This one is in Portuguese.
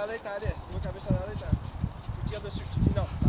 a deitar este, tua cabeça a deitar. Porque ele da não.